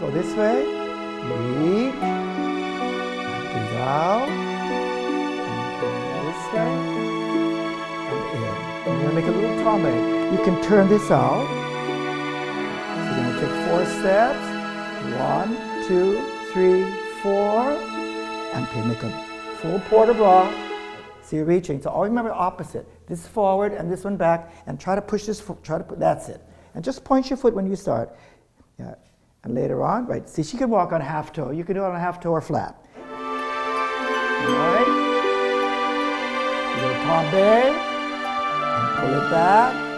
Go this way. Reach. And breathe out. And turn this way. And in. And you're going to make a little Tombé. You can turn this out. So you're going to take 4 steps. 1, 2, 3, 4. And make a full port de bras. So you're reaching. So always remember opposite. This forward and this one back. And try to push this, that's it. And just point your foot when you start. Yeah. And later on, right, see, she can walk on half toe. You can do it on half toe or flat. All right? You go Tombé, and pull it back.